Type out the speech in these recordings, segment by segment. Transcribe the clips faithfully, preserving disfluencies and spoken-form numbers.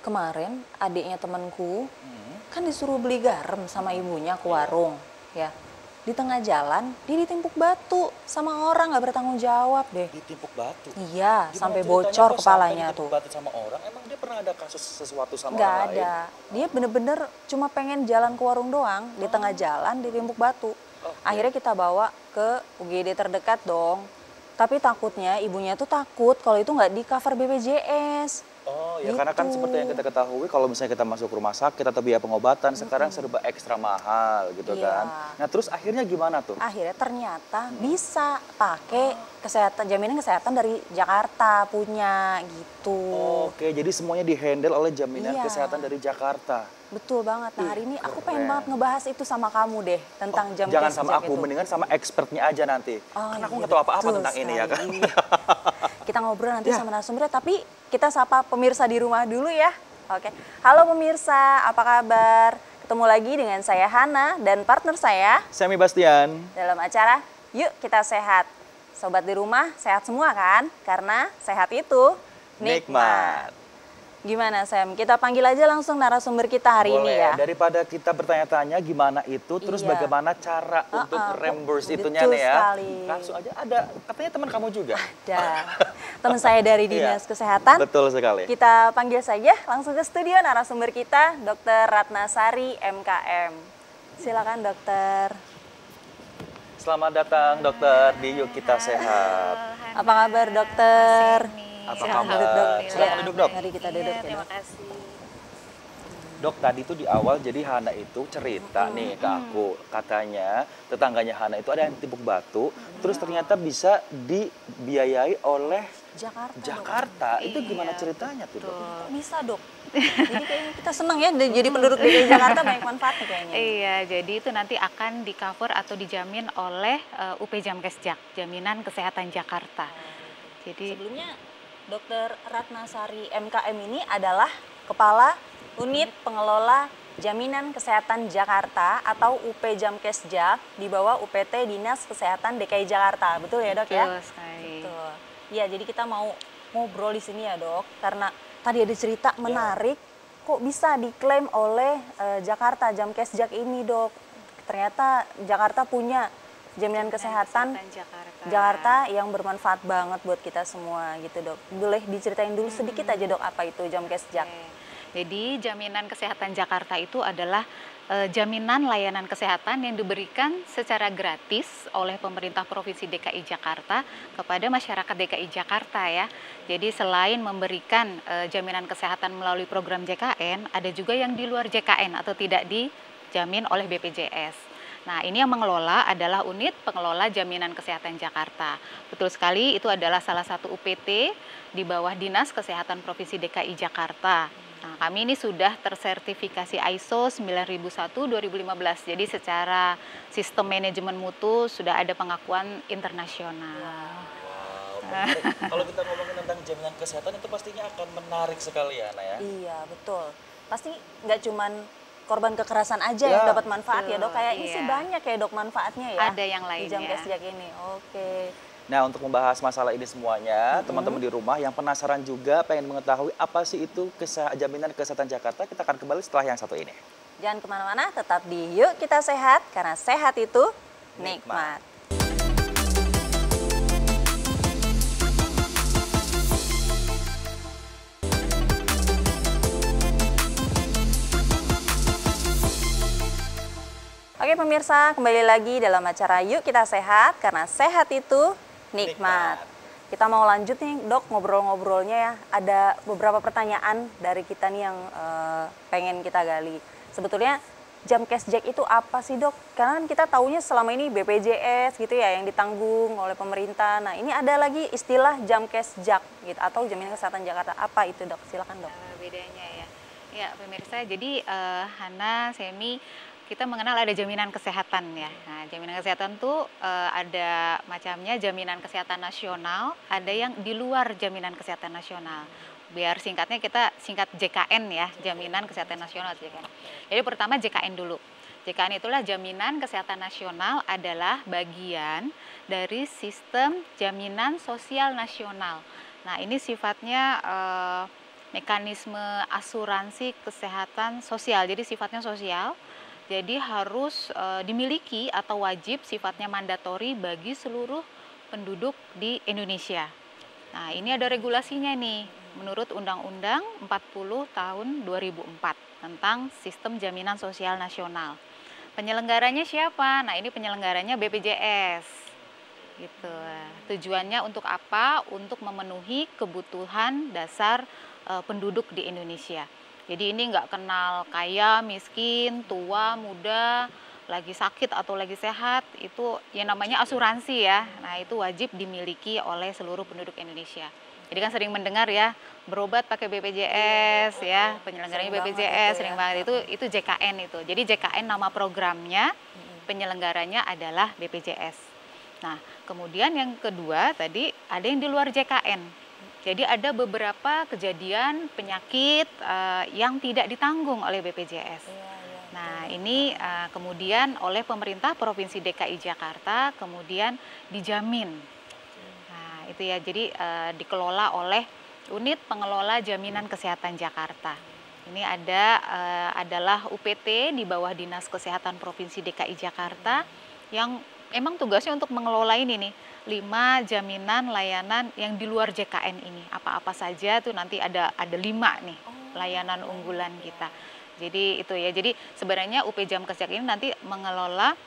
kemarin adiknya temanku Hmm. kan disuruh beli garam sama ibunya ke warung, ya. Di tengah jalan dia ditimpuk batu sama orang nggak bertanggung jawab deh. Ditimpuk batu? Iya, Gimana sampai ceritanya bocor kok kepalanya sampai ditimpuk tuh. batu sama orang? Emang dia pernah ada kasus sesuatu sama Nggak orang lain? ada. Dia bener-bener cuma pengen jalan ke warung doang, di tengah jalan ditimpuk batu. Oke. Akhirnya kita bawa ke U G D terdekat dong. Tapi takutnya ibunya tuh takut kalau itu nggak di cover B P J S. Oh ya, karena kan Gitu. seperti yang kita ketahui kalau misalnya kita masuk rumah sakit atau biaya pengobatan sekarang serba ekstra mahal gitu Iya. kan. Nah terus akhirnya gimana tuh? Akhirnya ternyata bisa pakai kesehatan jaminan kesehatan dari Jakarta punya gitu. Oke, jadi semuanya dihandle oleh jaminan Iya. kesehatan dari Jakarta. Betul banget. Nah, hari ini aku keren. pengen banget ngebahas itu sama kamu deh tentang jam Jangan kes sama jak aku, itu. mendingan sama expertnya aja nanti. Oh, Karena aku iya, nggak tahu apa-apa betul tentang ini ya kan. sekali. Kita ngobrol nanti Ya. sama narasumbernya, tapi kita sapa pemirsa di rumah dulu ya. Oke. Halo pemirsa, apa kabar? Ketemu lagi dengan saya Hana dan partner saya Semi Bastian. dalam acara Yuk Kita Sehat. Sobat di rumah sehat semua kan? Karena sehat itu nikmat. Nikmat. Gimana Sam? Kita panggil aja langsung narasumber kita hari Boleh, ini ya. daripada kita bertanya-tanya gimana itu, terus Iya. bagaimana cara untuk Uh-uh, reimburse betul itunya nih ya. sekali. Langsung aja ada, katanya teman kamu juga. Ada teman saya dari Dinas Iya. Kesehatan. Betul sekali. Kita panggil saja langsung ke studio narasumber kita, Dokter Ratnasari M K M. Silakan dokter. Selamat datang dokter di Yuk Kita Sehat. Apa kabar dokter? Apa Silakan kabar? duduk, dok. Silakan Ya, duduk, dok. Mari kita duduk ya, Terima dok. kasih. Dok, tadi tuh di awal jadi Hana itu cerita nih ke aku. Katanya tetangganya Hana itu ada yang timpuk batu, terus ternyata bisa dibiayai oleh Jakarta. Dok. Jakarta. Itu gimana Iya, ceritanya tuh dok? Kok bisa dok? Jadi kayaknya kita seneng ya jadi penduduk D K I Jakarta banyak manfaatnya kayaknya. Iya, jadi itu nanti akan di cover atau dijamin oleh uh, U P Jamkesjak, Jaminan Kesehatan Jakarta. Jadi Sebelumnya Dokter Ratnasari M K M ini adalah Kepala Unit Pengelola Jaminan Kesehatan Jakarta atau U P Jamkesjak di bawah U P T Dinas Kesehatan D K I Jakarta. Betul ya dok ya? betul sekali. Betul. Iya, jadi kita mau ngobrol di sini ya dok, karena tadi ada cerita menarik, kok bisa diklaim oleh eh, Jakarta Jamkesjak ini dok. Ternyata Jakarta punya jaminan kesehatan Jakarta. Jakarta yang bermanfaat banget buat kita semua gitu dok. Boleh diceritain dulu sedikit aja dok apa itu Jamkesjak? Oke. Jadi jaminan kesehatan Jakarta itu adalah eh, jaminan layanan kesehatan yang diberikan secara gratis oleh pemerintah Provinsi D K I Jakarta kepada masyarakat D K I Jakarta ya. Jadi selain memberikan eh, jaminan kesehatan melalui program J K N, ada juga yang di luar J K N atau tidak dijamin oleh B P J S. Nah, ini yang mengelola adalah Unit Pengelola Jaminan Kesehatan Jakarta. Betul sekali, itu adalah salah satu U P T di bawah Dinas Kesehatan Provinsi D K I Jakarta. Nah, kami ini sudah tersertifikasi I S O sembilan ribu satu dua ribu lima belas. Jadi secara sistem manajemen mutu sudah ada pengakuan internasional. Wow, menarik. Kalau kita ngomongin tentang jaminan kesehatan itu pastinya akan menarik sekali ya, Ana ya. Iya betul. Pasti nggak cuman korban kekerasan aja Ya, yang dapat manfaat ya dok. betul, Kayaknya sih iya. banyak ya dok manfaatnya ya. Ada yang Di lainnya. Jamkesjak ini. Oke. Nah, untuk membahas masalah ini semuanya, teman-teman di rumah yang penasaran juga pengen mengetahui apa sih itu kesa- jaminan kesehatan Jakarta, kita akan kembali setelah yang satu ini. Jangan kemana-mana, tetap di Yuk Kita Sehat karena sehat itu nikmat. Oke pemirsa, kembali lagi dalam acara Yuk Kita Sehat karena sehat itu nikmat. Nikmat. Kita mau lanjut nih dok ngobrol-ngobrolnya ya. Ada beberapa pertanyaan dari kita nih yang eh, pengen kita gali. Sebetulnya Jamkesjak itu apa sih dok? Karena kan kita taunya selama ini B P J S gitu ya yang ditanggung oleh pemerintah. Nah ini ada lagi istilah Jamkesjak gitu atau Jaminan Kesehatan Jakarta. Apa itu dok? Silakan dok. Eh, bedanya ya. Ya pemirsa, jadi eh, Hana, Semi, kita mengenal ada jaminan kesehatan ya. Nah, jaminan kesehatan tuh eh, ada macamnya jaminan kesehatan nasional, ada yang di luar jaminan kesehatan nasional. Biar singkatnya kita singkat J K N ya, jaminan kesehatan nasional J K N. Jadi pertama J K N dulu. J K N itulah jaminan kesehatan nasional adalah bagian dari sistem jaminan sosial nasional. Nah, ini sifatnya eh, mekanisme asuransi kesehatan sosial, jadi sifatnya sosial. Jadi harus e, dimiliki atau wajib sifatnya mandatori bagi seluruh penduduk di Indonesia. Nah, ini ada regulasinya nih menurut Undang-Undang empat puluh tahun dua ribu empat tentang Sistem Jaminan Sosial Nasional. Penyelenggaranya siapa? Nah, ini penyelenggaranya B P J S. Gitu. Tujuannya untuk apa? Untuk memenuhi kebutuhan dasar e, penduduk di Indonesia. Jadi ini nggak kenal kaya, miskin, tua, muda, lagi sakit atau lagi sehat, itu yang namanya asuransi ya. Nah, itu wajib dimiliki oleh seluruh penduduk Indonesia. Jadi kan sering mendengar ya, berobat pakai B P J S ya, penyelenggaranya B P J S, sering banget itu itu J K N itu. Jadi J K N nama programnya, penyelenggaranya adalah B P J S. Nah, kemudian yang kedua tadi ada yang di luar J K N. Jadi ada beberapa kejadian penyakit uh, yang tidak ditanggung oleh B P J S. Nah, ini uh, kemudian oleh pemerintah Provinsi D K I Jakarta kemudian dijamin. Nah, itu ya, jadi uh, dikelola oleh Unit Pengelola Jaminan Kesehatan Jakarta. Ini ada uh, adalah U P T di bawah Dinas Kesehatan Provinsi D K I Jakarta yang emang tugasnya untuk mengelola ini nih, lima jaminan layanan yang di luar J K N ini. Apa-apa saja tuh nanti ada ada lima nih layanan unggulan kita. Jadi itu ya, jadi sebenarnya U P Jamkesjak ini nanti mengelola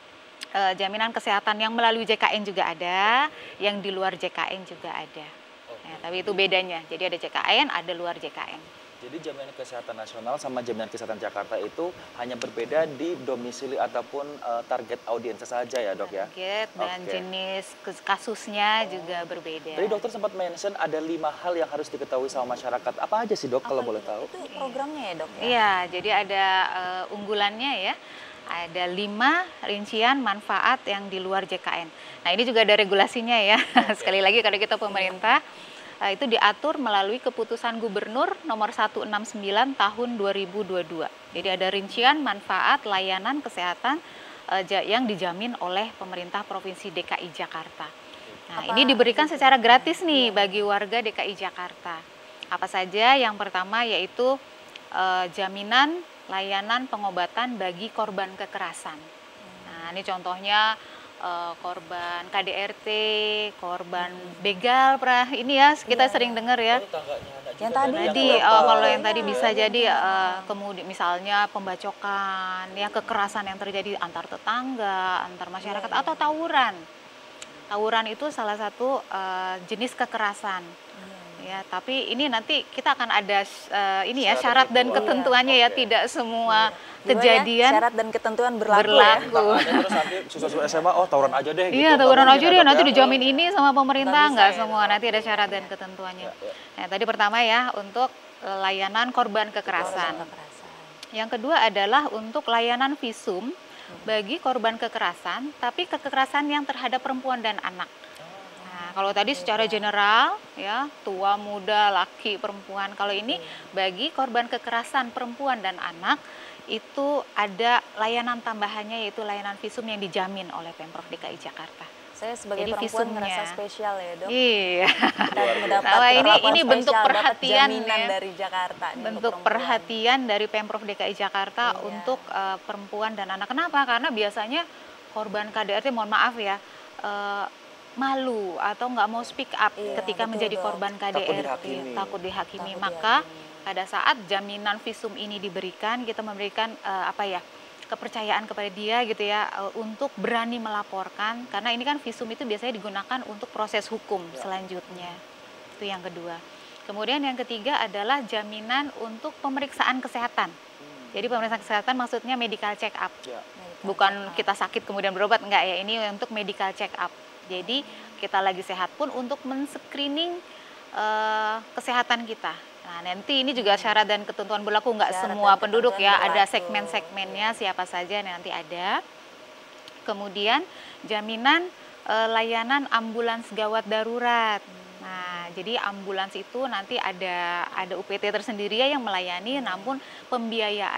e, jaminan kesehatan yang melalui J K N juga ada, yang di luar J K N juga ada. Ya, tapi itu bedanya, jadi ada J K N, ada luar J K N. Jadi jaminan kesehatan nasional sama jaminan kesehatan Jakarta itu hanya berbeda di domisili ataupun uh, target audiensnya saja ya dok ya? Target dan okay. jenis kasusnya oh. juga berbeda. Tadi dokter sempat mention ada lima hal yang harus diketahui sama masyarakat. Apa aja sih dok kalau boleh tahu? Itu programnya ya dok? Ya? Iya, jadi ada uh, unggulannya ya. Ada lima rincian manfaat yang di luar J K N. Nah, ini juga ada regulasinya ya. Okay. Sekali lagi kalau kita pemerintah, itu diatur melalui keputusan Gubernur nomor seratus enam puluh sembilan tahun dua ribu dua puluh dua. Jadi ada rincian manfaat layanan kesehatan uh, yang dijamin oleh pemerintah Provinsi D K I Jakarta. Nah, apa ini diberikan secara gratis nih bagi warga D K I Jakarta. Apa saja? Yang pertama yaitu uh, jaminan layanan pengobatan bagi korban kekerasan. Nah, ini contohnya Uh, korban K D R T, korban begal, pra ini ya kita yeah. sering dengar ya. Oh, yang tadi, tadi uh, kalau yang tadi bisa jadi uh, kemudian misalnya pembacokan, ya kekerasan yang terjadi antar tetangga, antar masyarakat yeah. atau tawuran. Tawuran itu salah satu uh, jenis kekerasan. Ya, tapi ini nanti kita akan ada uh, ini ya syarat, syarat dan ketentuannya ya, okay. tidak semua iya. kejadian ya, syarat dan ketentuan berlaku. berlaku. Ya. Terus nanti siswa-siswa S M A oh tawuran aja deh. Iya gitu. Tawuran aja deh nanti dijamin ya. Ini sama pemerintah nggak ya, semua nanti ada syarat dan ketentuannya. Ya, ya. Nah, tadi pertama ya untuk layanan korban kekerasan. kekerasan. Yang kedua adalah untuk layanan visum bagi korban kekerasan, tapi kekerasan yang terhadap perempuan dan anak. Kalau tadi secara general ya, tua, muda, laki, perempuan. Kalau ini bagi korban kekerasan perempuan dan anak itu ada layanan tambahannya yaitu layanan visum yang dijamin oleh Pemprov D K I Jakarta. Saya sebagai Jadi perempuan visumnya merasa spesial ya dok. Iya. Mendapat nah, ini ini spesial, bentuk perhatian ya. dari Jakarta. Bentuk perhatian dari Pemprov D K I Jakarta iya. untuk uh, perempuan dan anak. Kenapa? Karena biasanya korban K D R T, mohon maaf ya, uh, malu atau nggak mau speak up iya, ketika menjadi dong. korban K D R T, takut dihakimi, takut dihakimi. Takut maka dihakimi. Pada saat jaminan visum ini diberikan, kita memberikan uh, apa ya kepercayaan kepada dia gitu ya uh, untuk berani melaporkan, karena ini kan visum itu biasanya digunakan untuk proses hukum ya. selanjutnya. Itu yang kedua. Kemudian yang ketiga adalah jaminan untuk pemeriksaan kesehatan. Hmm. Jadi pemeriksaan kesehatan maksudnya medical check up, ya. bukan kita sakit kemudian berobat, enggak ya, ini untuk medical check up. Jadi kita lagi sehat pun untuk men-screening uh, kesehatan kita. Nah, nanti ini juga syarat dan ketentuan berlaku, nggak semua penduduk ya, berlaku. Ada segmen-segmennya siapa saja nanti ada. Kemudian jaminan uh, layanan ambulans gawat darurat. Nah, jadi ambulans itu nanti ada ada U P T tersendiri ya yang melayani, namun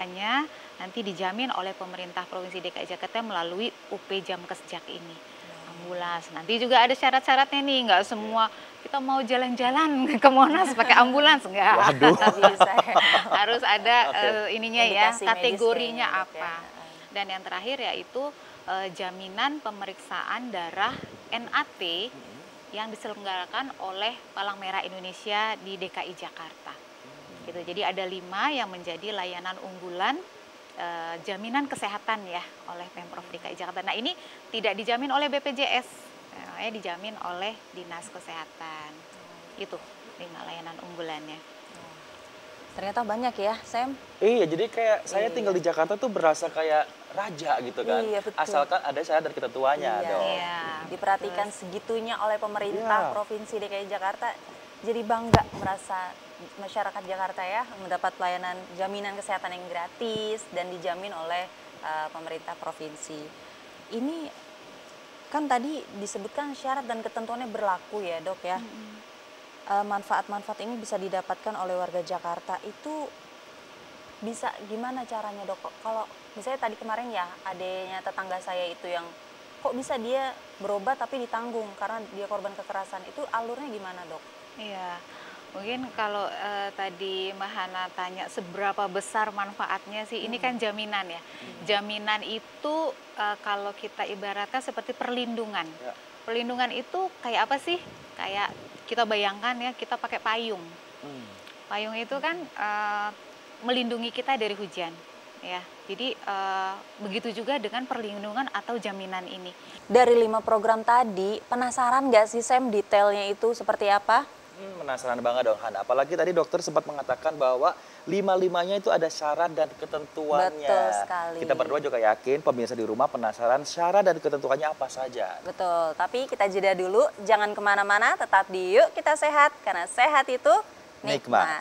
pembiayaannya nanti dijamin oleh pemerintah Provinsi D K I Jakarta melalui U P Jamkesjak ini. ambulans. Nanti juga ada syarat-syaratnya nih, nggak semua kita mau jalan-jalan ke Monas pakai ambulans, enggak. Waduh. Bisa ya. Harus ada Oke. eh, ininya ya, Indikasi kategorinya medis kayaknya, Dok, apa. ya. Dan yang terakhir yaitu eh, jaminan pemeriksaan darah N A T yang diselenggarakan oleh Palang Merah Indonesia di D K I Jakarta. Gitu. Jadi ada lima yang menjadi layanan unggulan eh, jaminan kesehatan ya oleh Pemprov D K I Jakarta. Nah ini tidak dijamin oleh B P J S, namanya dijamin oleh Dinas Kesehatan. Itu lima layanan unggulannya. Ternyata banyak ya, Sam. Iya, jadi kayak saya Iya. tinggal di Jakarta tuh berasa kayak raja gitu kan. Iya, betul. Asalkan ada syarat dan ketentuannya Iya. dong. Iya. Diperhatikan segitunya oleh pemerintah Iya. Provinsi D K I Jakarta. Jadi bangga merasa masyarakat Jakarta ya mendapat pelayanan jaminan kesehatan yang gratis dan dijamin oleh uh, pemerintah provinsi. Ini kan tadi disebutkan syarat dan ketentuannya berlaku ya, Dok ya. Uh, manfaat-manfaat ini bisa didapatkan oleh warga Jakarta. Itu bisa gimana caranya, Dok? Kalau misalnya tadi kemarin ya adanya tetangga saya itu yang kok bisa dia berobat tapi ditanggung karena dia korban kekerasan, itu alurnya gimana, Dok? Iya, mungkin kalau eh, tadi Mbak Hana tanya seberapa besar manfaatnya sih, ini kan jaminan ya. Jaminan itu eh, kalau kita ibaratkan seperti perlindungan. Ya. Perlindungan itu kayak apa sih? Kayak kita bayangkan ya, kita pakai payung. Hmm. Payung itu kan eh, melindungi kita dari hujan. Ya, jadi eh, begitu juga dengan perlindungan atau jaminan ini. Dari lima program tadi, penasaran nggak sih, Sam, detailnya itu seperti apa? Hmm, penasaran banget dong, Han. Apalagi tadi dokter sempat mengatakan bahwa lima-limanya itu ada syarat dan ketentuannya. Betul sekali. Kita berdua juga yakin pemirsa di rumah penasaran syarat dan ketentuannya apa saja. Betul, tapi kita jeda dulu, jangan kemana-mana, tetap di Yuk Kita Sehat, karena sehat itu nikmat. Nikmat.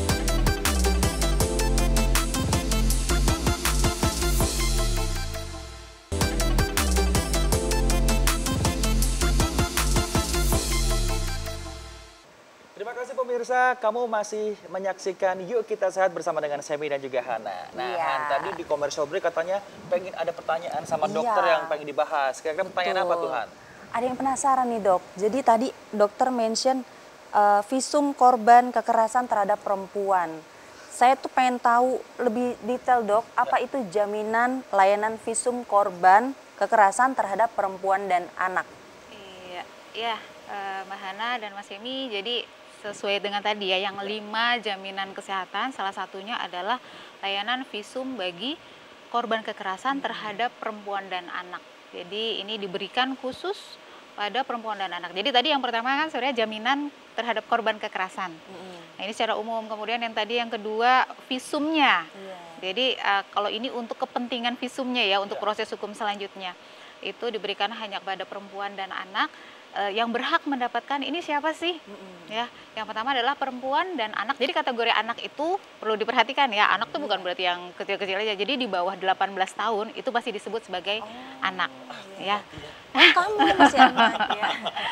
Terima kasih pemirsa, kamu masih menyaksikan Yuk Kita Sehat bersama dengan Semi dan juga Hana. Nah, Iya. Han, tadi di commercial break katanya pengen ada pertanyaan sama Iya. dokter yang pengen dibahas. Kira-kira pertanyaan apa Betul. tuh, Han? Ada yang penasaran nih, Dok. Jadi tadi dokter mention uh, visum korban kekerasan terhadap perempuan. Saya tuh pengen tahu lebih detail, Dok, apa itu jaminan layanan visum korban kekerasan terhadap perempuan dan anak? Iya, iya eh, Mbak Hana dan Mas Emi, jadi sesuai dengan tadi ya, yang lima jaminan kesehatan, salah satunya adalah layanan visum bagi korban kekerasan terhadap perempuan dan anak. Jadi ini diberikan khusus pada perempuan dan anak. Jadi tadi yang pertama kan sebenarnya jaminan terhadap korban kekerasan. Nah ini secara umum. Kemudian yang tadi yang kedua visumnya. Iya. Jadi uh, kalau ini untuk kepentingan visumnya ya, untuk Ya. proses hukum selanjutnya. Itu diberikan hanya kepada perempuan dan anak. Uh, yang berhak mendapatkan ini siapa sih? Ya, yang pertama adalah perempuan dan anak. Jadi kategori anak itu perlu diperhatikan ya. Anak tuh bukan berarti yang kecil-kecil aja. Jadi di bawah delapan belas tahun itu pasti disebut sebagai anak. Ya. Kamu masih anak ya.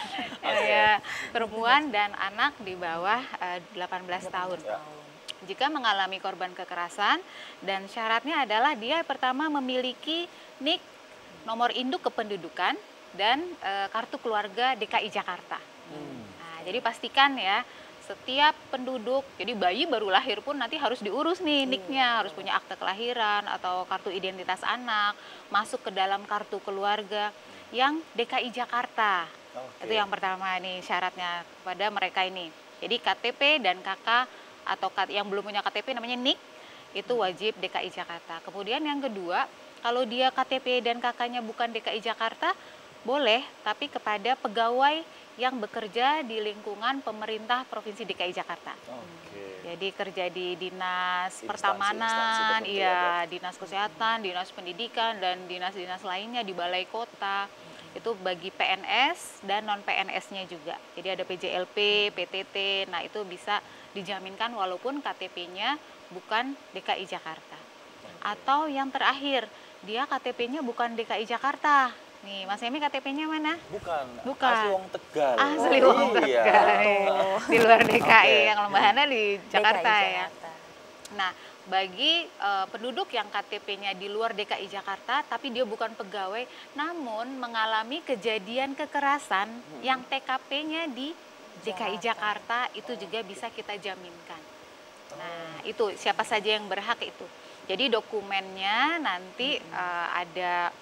Ya, perempuan dan anak di bawah uh, delapan belas tahun. Jika mengalami korban kekerasan dan syaratnya adalah dia pertama memiliki nik, nomor induk kependudukan, dan e, kartu keluarga D K I Jakarta. Nah, jadi pastikan ya setiap penduduk, jadi bayi baru lahir pun nanti harus diurus nih niknya, harus punya akte kelahiran atau kartu identitas anak, masuk ke dalam kartu keluarga yang D K I Jakarta. Oke. Itu yang pertama nih syaratnya kepada mereka ini. Jadi K T P dan K K atau yang belum punya K T P namanya nik, itu wajib D K I Jakarta. Kemudian yang kedua, kalau dia K T P dan K K-nya bukan D K I Jakarta, boleh, tapi kepada pegawai yang bekerja di lingkungan pemerintah Provinsi D K I Jakarta. Oke. Jadi kerja di dinas Instansi-instansi pertamanan, tertentu iya, dinas kesehatan, dinas pendidikan, dan dinas-dinas lainnya di balai kota. Itu bagi P N S dan non P N S-nya juga. Jadi ada P J L P, P T T, nah itu bisa dijaminkan walaupun K T P-nya bukan D K I Jakarta. Atau yang terakhir, dia K T P-nya bukan D K I Jakarta. Nih, Mas Emi K T P-nya mana? Bukan. Bukan. Asli wong Tegal. Asli Oh, wong iya. Tegal. Di luar D K I, Oke. yang lembahannya di Jakarta D K I ya. Jakarta. Nah, bagi uh, penduduk yang K T P-nya di luar D K I Jakarta, tapi dia bukan pegawai, namun mengalami kejadian kekerasan hmm. yang T K P-nya di D K I Jakarta, itu juga bisa kita jaminkan. Nah, itu siapa saja yang berhak itu. Jadi dokumennya nanti hmm. uh, ada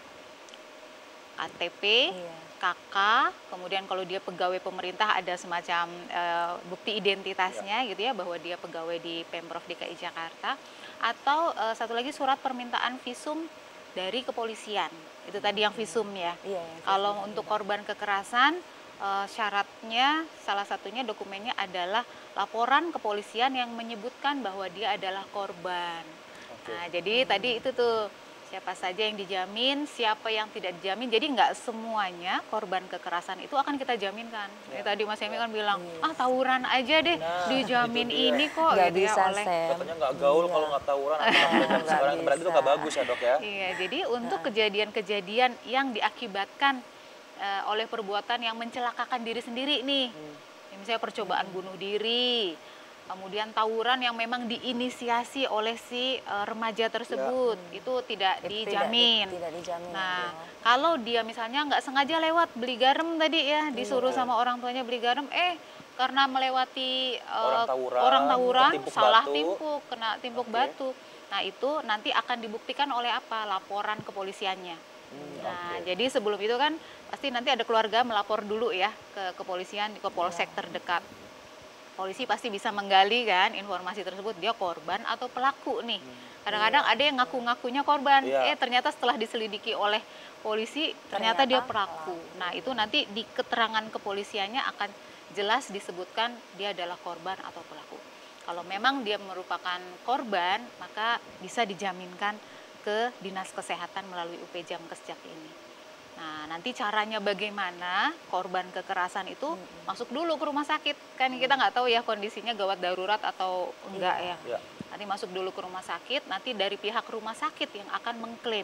K T P, iya. K K, kemudian kalau dia pegawai pemerintah ada semacam uh, bukti identitasnya ya. gitu ya, bahwa dia pegawai di Pemprov D K I Jakarta, atau uh, satu lagi surat permintaan visum dari kepolisian. Itu tadi yang visum ya. Iya, ya, kalau visum untuk ya. korban kekerasan, uh, syaratnya salah satunya dokumennya adalah laporan kepolisian yang menyebutkan bahwa dia adalah korban. Oke. Nah, jadi hmm. tadi itu tuh siapa saja yang dijamin, siapa yang tidak dijamin. Jadi nggak semuanya korban kekerasan itu akan kita jaminkan. Ya. Tadi Mas Emi kan bilang, ah tawuran aja deh, nah, dijamin ini kok. Nggak gitu bisa, ya, oleh... Katanya nggak gaul iya. kalau nggak tawuran. Sekarang berarti itu nggak bagus ya dok ya? Iya, jadi untuk kejadian-kejadian yang diakibatkan uh, oleh perbuatan yang mencelakakan diri sendiri nih. Hmm. Misalnya percobaan hmm. bunuh diri, kemudian tawuran yang memang diinisiasi oleh si uh, remaja tersebut, ya. itu tidak itu dijamin. Tidak, tidak dijamin. Nah, ya. kalau dia misalnya nggak sengaja lewat beli garam tadi ya, disuruh ya. sama orang tuanya beli garam, eh karena melewati uh, orang tawuran, orang tawuran salah batu. timpuk, kena timpuk okay. batu. Nah, itu nanti akan dibuktikan oleh apa? Laporan kepolisiannya. Hmm, nah, okay. jadi sebelum itu kan pasti nanti ada keluarga melapor dulu ya ke kepolisian, ke polsek ya. terdekat. Polisi pasti bisa menggali kan informasi tersebut, dia korban atau pelaku nih. Kadang-kadang ada yang ngaku-ngakunya korban, yeah. eh ternyata setelah diselidiki oleh polisi ternyata, ternyata dia pelaku. Nah, itu nanti di keterangan kepolisiannya akan jelas disebutkan dia adalah korban atau pelaku. Kalau memang dia merupakan korban, maka bisa dijaminkan ke Dinas Kesehatan melalui U P Jamkesjak ini. Nah, nanti caranya bagaimana korban kekerasan itu hmm. masuk dulu ke rumah sakit. Kan kita nggak tahu ya kondisinya gawat darurat atau enggak ya. ya. Nanti masuk dulu ke rumah sakit, nanti dari pihak rumah sakit yang akan mengklaim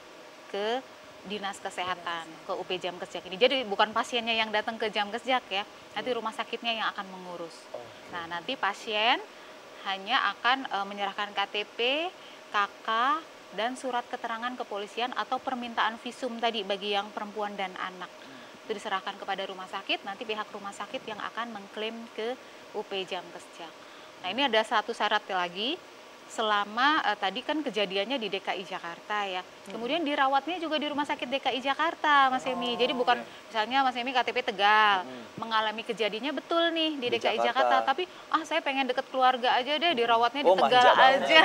ke Dinas Kesehatan, ke U P Jamkesjak ini. Jadi bukan pasiennya yang datang ke Jamkesjak ya, nanti rumah sakitnya yang akan mengurus. Nah, nanti pasien hanya akan e, menyerahkan K T P, K K, dan surat keterangan kepolisian atau permintaan visum tadi bagi yang perempuan dan anak. Itu diserahkan kepada rumah sakit, nanti pihak rumah sakit yang akan mengklaim ke U P Jamkesjak. Nah, ini ada satu syarat lagi, selama uh, tadi kan kejadiannya di D K I Jakarta ya. Hmm. Kemudian dirawatnya juga di Rumah Sakit D K I Jakarta, Mas Emi. Oh, jadi bukan okay. misalnya Mas Emi K T P Tegal, hmm. mengalami kejadiannya betul nih di, di D K I Jakarta. Jakarta, tapi ah saya pengen deket keluarga aja deh, dirawatnya oh, di Tegal aja.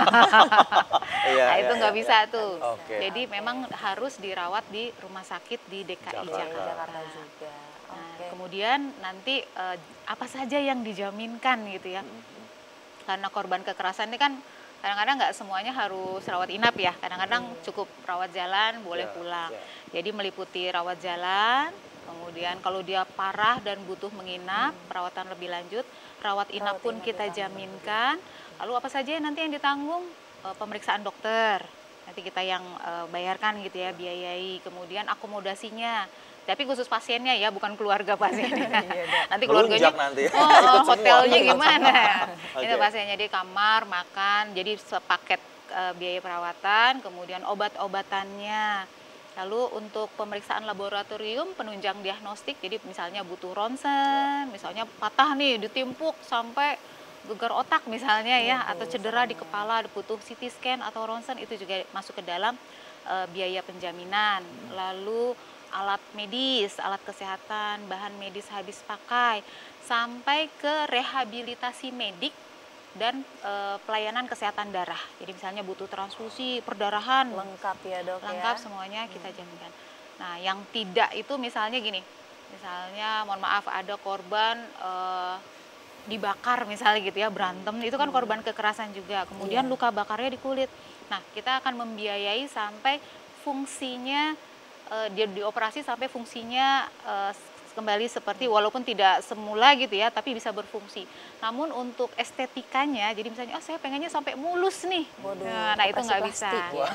Nah, itu nggak ya, bisa ya. tuh. Okay. Jadi memang harus dirawat di rumah sakit di D K I Jakarta, Jakarta juga. Nah, okay. kemudian nanti uh, apa saja yang dijaminkan gitu ya. Hmm. Karena korban kekerasan ini kan kadang-kadang nggak semuanya harus rawat inap ya. Kadang-kadang cukup rawat jalan, boleh yeah, pulang. Yeah. Jadi meliputi rawat jalan, kemudian kalau dia parah dan butuh menginap, hmm. perawatan lebih lanjut, rawat inap rawat pun inap kita jaminkan. Lalu apa saja nanti yang ditanggung? E, pemeriksaan dokter, nanti kita yang e, bayarkan gitu ya, biayai. Kemudian akomodasinya. Tapi khusus pasiennya ya, bukan keluarga pasiennya. Nanti keluarganya, nanti. oh, oh hotelnya gimana? Okay. Itu pasiennya di kamar, makan, jadi sepaket uh, biaya perawatan, kemudian obat-obatannya. Lalu untuk pemeriksaan laboratorium, penunjang diagnostik, jadi misalnya butuh ronsen, misalnya patah nih, ditimpuk sampai gegar otak misalnya ya, atau cedera di kepala, butuh C T scan atau ronsen, itu juga masuk ke dalam uh, biaya penjaminan. Lalu alat medis, alat kesehatan, bahan medis habis pakai, sampai ke rehabilitasi medik dan e, pelayanan kesehatan darah. Jadi misalnya butuh transfusi, perdarahan. Lengkap ya dok Lengkap ya? semuanya kita jaminkan. Nah yang tidak itu misalnya gini, misalnya mohon maaf ada korban e, dibakar misalnya gitu ya, berantem, itu kan korban kekerasan juga. Kemudian iya. luka bakarnya di kulit. Nah kita akan membiayai sampai fungsinya, Uh, dia dioperasi sampai fungsinya uh, kembali seperti walaupun tidak semula gitu ya, tapi bisa berfungsi. Namun untuk estetikanya, jadi misalnya, oh saya pengennya sampai mulus nih. Bodoh, nah, nah itu nggak bisa. Ya.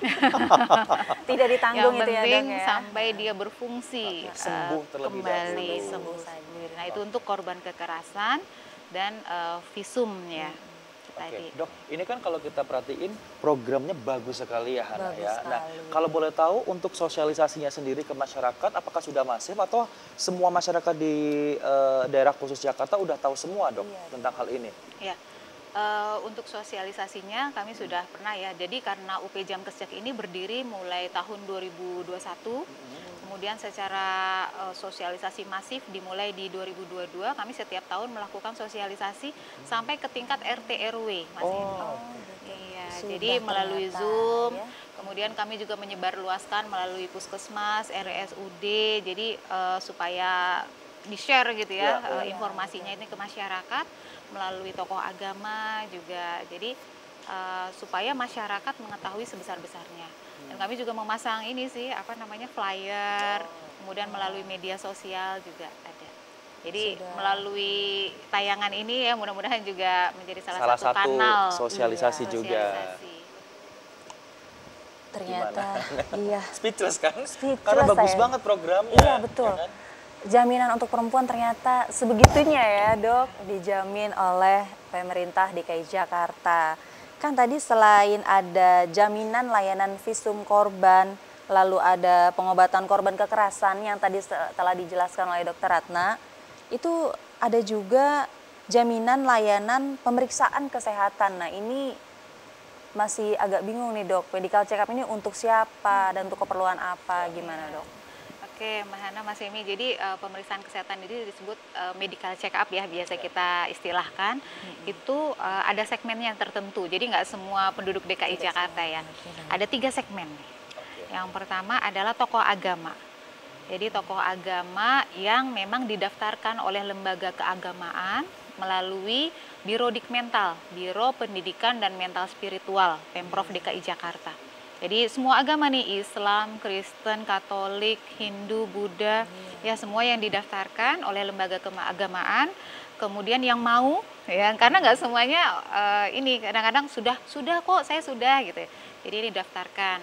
Tidak ditanggung itu ya dok ya. Sampai dia berfungsi, okay. sembuh uh, terlebih kembali dahulu. sembuh sendiri. Nah itu untuk korban kekerasan dan uh, visum ya. Hmm. tadi. Dok, ini kan kalau kita perhatiin programnya bagus sekali ya Hana Bagus ya. Nah, sekali. kalau boleh tahu untuk sosialisasinya sendiri ke masyarakat, apakah sudah masif atau semua masyarakat di eh, daerah khusus Jakarta udah tahu semua dok Iya. tentang hal ini? Ya, eh, untuk sosialisasinya kami sudah pernah ya. Jadi karena U P Jamkesjak ini berdiri mulai tahun dua ribu dua puluh satu, kemudian secara eh, sosialisasi masif dimulai di dua ribu dua puluh dua. Kami setiap tahun melakukan sosialisasi sampai ke tingkat R T R W, Mas Oh. Hendy. Oh, Iya, Sudah jadi melalui ternyata, Zoom, ya. kemudian kami juga menyebarluaskan melalui puskesmas, R S U D, jadi eh, supaya di-share gitu ya, Ya, eh, informasinya ini ke masyarakat melalui tokoh agama juga. Jadi eh, supaya masyarakat mengetahui sebesar-besarnya. Dan kami juga memasang ini sih, apa namanya, flyer, kemudian melalui media sosial juga ada. Jadi Sudah. melalui tayangan ini ya mudah-mudahan juga menjadi salah, Salah satu, satu kanal sosialisasi Iya. juga. sosialisasi. Ternyata, iya. Speechless kan? Speechless Karena bagus saya. banget programnya. Iya, betul. ya kan? Jaminan untuk perempuan ternyata sebegitunya ya dok, dijamin oleh pemerintah D K I Jakarta. Kan tadi selain ada jaminan layanan visum korban, lalu ada pengobatan korban kekerasan yang tadi se- telah dijelaskan oleh dokter Ratna, itu ada juga jaminan layanan pemeriksaan kesehatan. Nah ini masih agak bingung nih dok, medical check up ini untuk siapa dan untuk keperluan apa, gimana dok? Oke, Mbak Hana, Mas Emi, jadi uh, pemeriksaan kesehatan ini disebut uh, medical check up ya, biasa kita istilahkan. Itu uh, ada segmennya yang tertentu, jadi nggak semua penduduk D K I Jakarta ya. Ada tiga segmen. Yang pertama adalah tokoh agama. Jadi tokoh agama yang memang didaftarkan oleh lembaga keagamaan melalui Biro Dikmental, Biro Pendidikan dan Mental Spiritual, Pemprov D K I Jakarta. Jadi semua agama nih, Islam, Kristen, Katolik, Hindu, Buddha, ya semua yang didaftarkan oleh lembaga keagamaan. Kemudian yang mau, ya karena nggak semuanya eh, ini kadang-kadang sudah sudah kok saya sudah gitu. Ya. Jadi didaftarkan.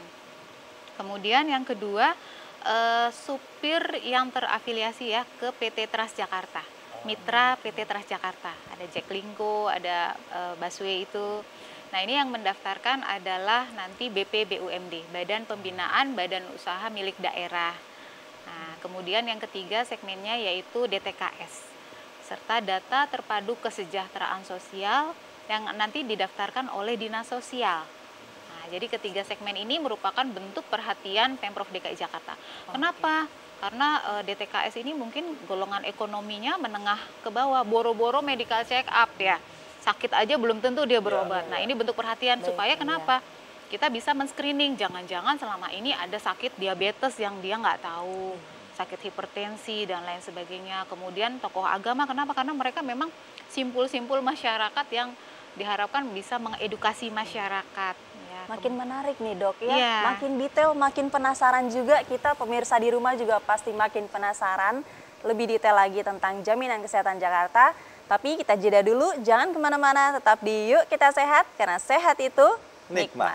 Kemudian yang kedua eh, supir yang terafiliasi ya ke P T Transjakarta, mitra P T Transjakarta. Ada Jack Lingko, ada eh, busway itu. Nah ini yang mendaftarkan adalah nanti B P B U M D, Badan Pembinaan Badan Usaha Milik Daerah. Nah kemudian yang ketiga segmennya yaitu D T K S, serta data terpadu kesejahteraan sosial yang nanti didaftarkan oleh Dinas Sosial. Nah jadi ketiga segmen ini merupakan bentuk perhatian Pemprov D K I Jakarta. Kenapa? Karena e, D T K S ini mungkin golongan ekonominya menengah ke bawah, boro-boro medical check up ya. Sakit aja belum tentu dia berobat. Nah ini bentuk perhatian Baik, supaya iya. kenapa? Kita bisa men-screening, jangan-jangan selama ini ada sakit diabetes yang dia nggak tahu, sakit hipertensi dan lain sebagainya. Kemudian tokoh agama, kenapa? Karena mereka memang simpul-simpul masyarakat yang diharapkan bisa mengedukasi masyarakat. Ya, Makin menarik nih dok ya, Iya. makin detail, makin penasaran juga. Kita pemirsa di rumah juga pasti makin penasaran lebih detail lagi tentang jaminan kesehatan Jakarta. Tapi kita jeda dulu, jangan kemana-mana, tetap di Yuk Kita Sehat, karena sehat itu Nikmat. nikmat.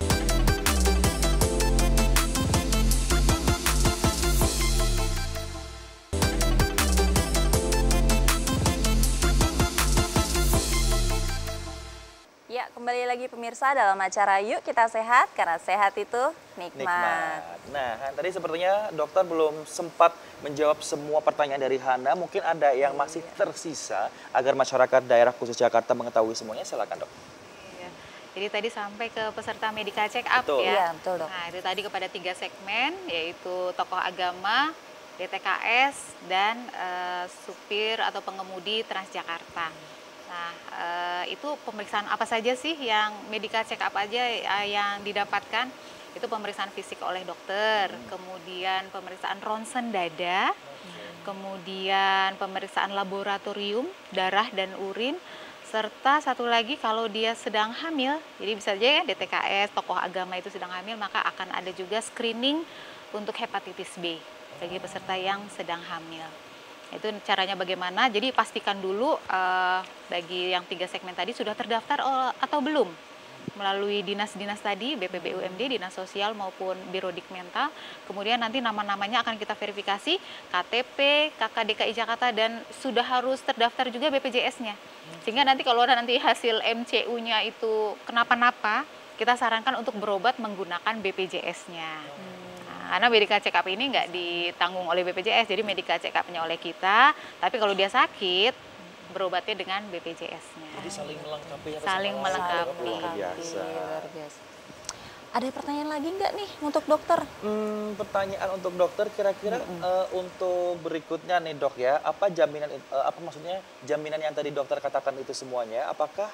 Ya, kembali lagi pemirsa dalam acara Yuk Kita Sehat, karena sehat itu nikmat. Nikmat. Nah, Han, tadi sepertinya dokter belum sempat menjawab semua pertanyaan dari Hana. Mungkin ada yang masih tersisa agar masyarakat daerah khusus Jakarta mengetahui semuanya. Silakan dok. Iya. Jadi tadi sampai ke peserta medical check up Betul. ya. Iya, betul, dok. Nah itu tadi kepada tiga segmen, yaitu tokoh agama, D T K S, dan eh, supir atau pengemudi Transjakarta. Nah eh, itu pemeriksaan apa saja sih yang medical check up aja eh, yang didapatkan? Itu pemeriksaan fisik oleh dokter, kemudian pemeriksaan ronsen dada, kemudian pemeriksaan laboratorium darah dan urin, serta satu lagi kalau dia sedang hamil, jadi bisa aja ya D T K S, tokoh agama itu sedang hamil, maka akan ada juga screening untuk hepatitis B bagi peserta yang sedang hamil. Itu caranya bagaimana, jadi pastikan dulu eh, bagi yang tiga segmen tadi sudah terdaftar oh, atau belum melalui dinas-dinas tadi, B P B U M D, Dinas Sosial maupun Biro Dikmental. Kemudian nanti nama-namanya akan kita verifikasi, K T P, K K D K I Jakarta, dan sudah harus terdaftar juga B P J S-nya. Sehingga nanti kalau nanti hasil M C U-nya itu kenapa-napa, kita sarankan untuk berobat menggunakan B P J S-nya. Nah, karena medical check up ini nggak ditanggung oleh B P J S, jadi medical check up-nya oleh kita. Tapi kalau dia sakit, berobatnya dengan B P J S-nya. Jadi saling melengkapi ya. Saling melengkapi. Luar biasa. Luar biasa. Ada pertanyaan lagi nggak nih untuk dokter? Hmm, pertanyaan untuk dokter kira-kira Mm-mm. eh, untuk berikutnya nih dok ya, apa jaminan eh, apa maksudnya jaminan yang tadi dokter katakan itu semuanya, apakah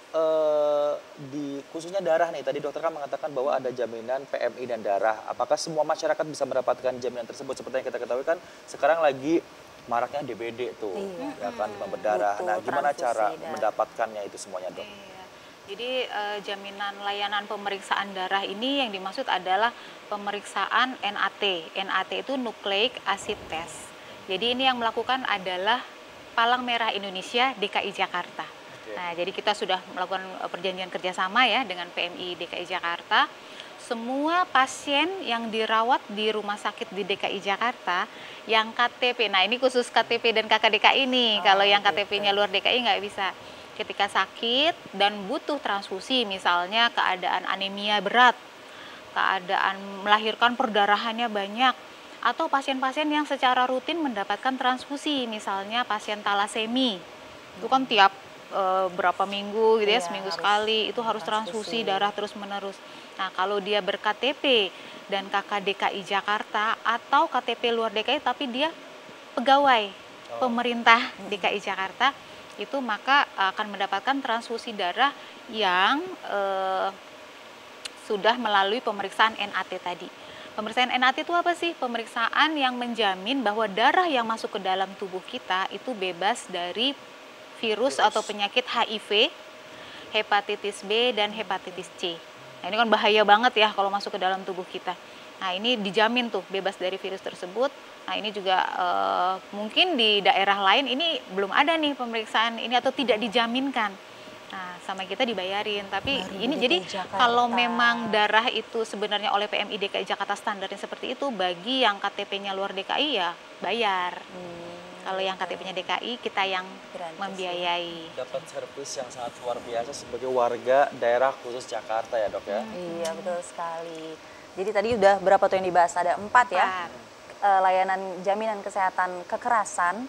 eh, di khususnya darah nih, tadi dokter kan mengatakan bahwa ada jaminan P M I dan darah, apakah semua masyarakat bisa mendapatkan jaminan tersebut? Seperti yang kita ketahui kan sekarang lagi maraknya D B D tuh, Iya. ya kan demam berdarah. Butuh Nah, gimana transfusi cara darah. mendapatkannya itu semuanya dok? Iya. Jadi eh, jaminan layanan pemeriksaan darah ini yang dimaksud adalah pemeriksaan N A T. N A T itu Nucleic Acid Test. Jadi ini yang melakukan adalah Palang Merah Indonesia D K I Jakarta. Nah, jadi kita sudah melakukan eh, perjanjian kerjasama ya dengan P M I D K I Jakarta. Semua pasien yang dirawat di rumah sakit di D K I Jakarta yang K T P, nah ini khusus K T P dan K K D K I nih, Oh, kalau yang gitu. K T P-nya luar D K I nggak bisa. Ketika sakit dan butuh transfusi, misalnya keadaan anemia berat, keadaan melahirkan perdarahannya banyak, atau pasien-pasien yang secara rutin mendapatkan transfusi, misalnya pasien talasemi, itu kan tiap e, berapa minggu gitu ya, Iya, seminggu harus sekali, itu harus transfusi transfusi. darah terus-menerus. Nah, kalau dia ber-K T P dan K K D K I Jakarta atau K T P luar D K I tapi dia pegawai pemerintah D K I Jakarta, itu maka akan mendapatkan transfusi darah yang eh, sudah melalui pemeriksaan N A T tadi. Pemeriksaan N A T itu apa sih? Pemeriksaan yang menjamin bahwa darah yang masuk ke dalam tubuh kita itu bebas dari virus, atau penyakit H I V, hepatitis B, dan hepatitis C. Nah, ini kan bahaya banget ya kalau masuk ke dalam tubuh kita. Nah, ini dijamin tuh bebas dari virus tersebut. Nah, ini juga eh, mungkin di daerah lain ini belum ada nih pemeriksaan ini atau tidak dijaminkan. Nah, sama kita dibayarin. Tapi Baru ini di jadi D K I Jakarta. kalau memang darah itu sebenarnya oleh P M I D K I Jakarta standarnya seperti itu, bagi yang K T P-nya luar D K I ya bayar. Hmm, Kalau yang K T P-nya D K I kita yang Gratis, membiayai. Dapat servis yang sangat luar biasa sebagai warga daerah khusus Jakarta ya dok ya. Iya, betul sekali. Jadi tadi udah berapa tuh yang dibahas? Ada empat ya. Empat. Eh, layanan jaminan kesehatan kekerasan,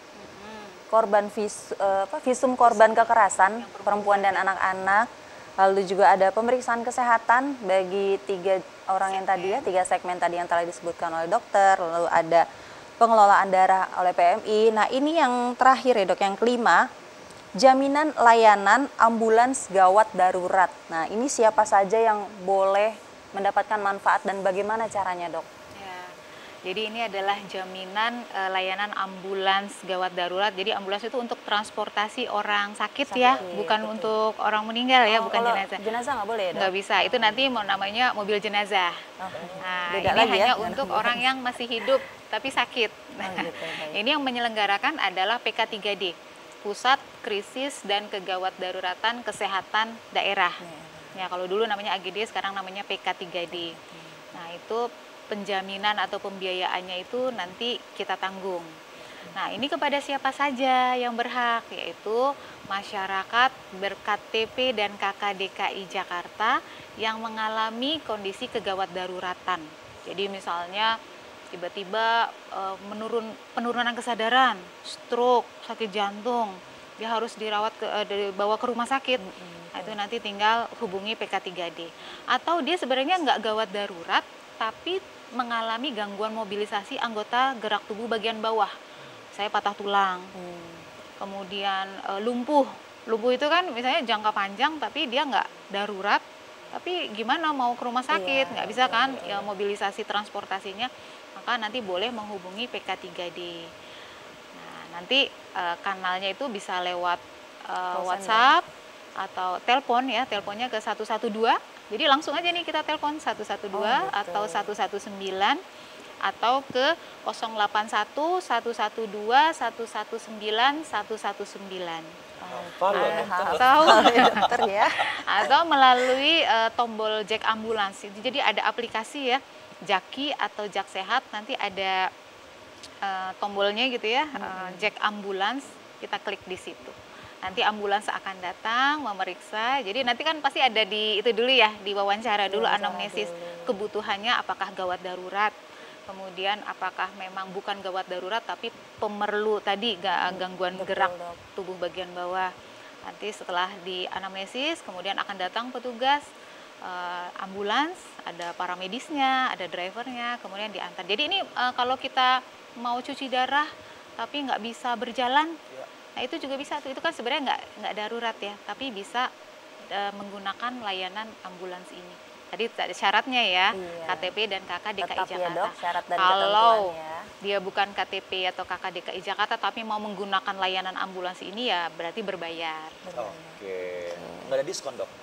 korban vis, eh, apa, visum korban kekerasan perempuan dan anak-anak, lalu juga ada pemeriksaan kesehatan bagi tiga orang yang tadi ya, tiga segmen tadi yang telah disebutkan oleh dokter, lalu ada pengelolaan darah oleh P M I. Nah, ini yang terakhir ya dok, yang kelima, jaminan layanan ambulans gawat darurat. Nah, ini siapa saja yang boleh mendapatkan manfaat dan bagaimana caranya dok? Ya, jadi ini adalah jaminan eh, layanan ambulans gawat darurat. Jadi ambulans itu untuk transportasi orang sakit, ya, Sakit, bukan betul. untuk orang meninggal ya, Oh, bukan kalau jenazah. jenazah nggak boleh ya dok? Nggak bisa, itu nanti mau namanya mobil jenazah. Oh, Nah, beda ini lagi hanya ya, untuk dengan orang yang masih hidup tapi sakit. Oh, gitu, baik. Ini yang menyelenggarakan adalah P K tiga D, Pusat Krisis dan Kegawat Daruratan Kesehatan Daerah. Ya, kalau dulu namanya A G D, sekarang namanya P K tiga D. Nah, itu penjaminan atau pembiayaannya itu nanti kita tanggung. Nah, ini kepada siapa saja yang berhak, yaitu masyarakat ber-K T P dan K K D K I Jakarta yang mengalami kondisi kegawat daruratan. Jadi misalnya tiba-tiba e, menurun penurunan kesadaran, stroke, sakit jantung, dia harus dirawat ke e, dibawa ke rumah sakit. Nah, itu nanti tinggal hubungi P K tiga D. Atau dia sebenarnya nggak gawat darurat, tapi mengalami gangguan mobilisasi anggota gerak tubuh bagian bawah. Saya patah tulang, Hmm. kemudian e, lumpuh. Lumpuh itu kan misalnya jangka panjang, tapi dia nggak darurat. Tapi gimana mau ke rumah sakit, Iya, nggak bisa betul, kan, betul. ya mobilisasi transportasinya, maka nanti boleh menghubungi P K tiga D. Nah, nanti e, kanalnya itu bisa lewat e, Call WhatsApp atau telepon ya, teleponnya ke satu satu dua. Jadi langsung aja nih kita telepon satu satu dua Oh, gitu. atau satu satu sembilan atau ke nol delapan satu satu satu dua satu satu sembilan satu satu sembilan. Hafal loh, Ah, dokter. Atau ya, dokter ya. atau melalui eh, tombol Jack Ambulans. Jadi ada aplikasi ya, Jaki atau Jak Sehat, nanti ada eh, tombolnya gitu ya, eh, Jack Ambulans, kita klik di situ. Nanti ambulans akan datang memeriksa. Jadi nanti kan pasti ada di itu dulu ya, di wawancara dulu Wawancara anamnesis dulu. kebutuhannya apakah gawat darurat. Kemudian apakah memang bukan gawat darurat tapi pemerlu tadi ga- gangguan Betul, gerak Dok. tubuh bagian bawah. Nanti setelah di anamnesis kemudian akan datang petugas eh, ambulans, ada paramedisnya, ada drivernya, kemudian diantar. Jadi ini eh, kalau kita mau cuci darah tapi nggak bisa berjalan, Ya. nah itu juga bisa tuh. Itu kan sebenarnya nggak nggak darurat ya, tapi bisa eh, menggunakan layanan ambulans ini. Tadi ada syaratnya ya, Iya. K T P dan K K D K I Tetap ya, Jakarta. Dok, syarat dan Kalau ketentuannya. dia bukan K T P atau K K D K I Jakarta tapi mau menggunakan layanan ambulans ini ya berarti berbayar. Oke, nggak ada diskon dok?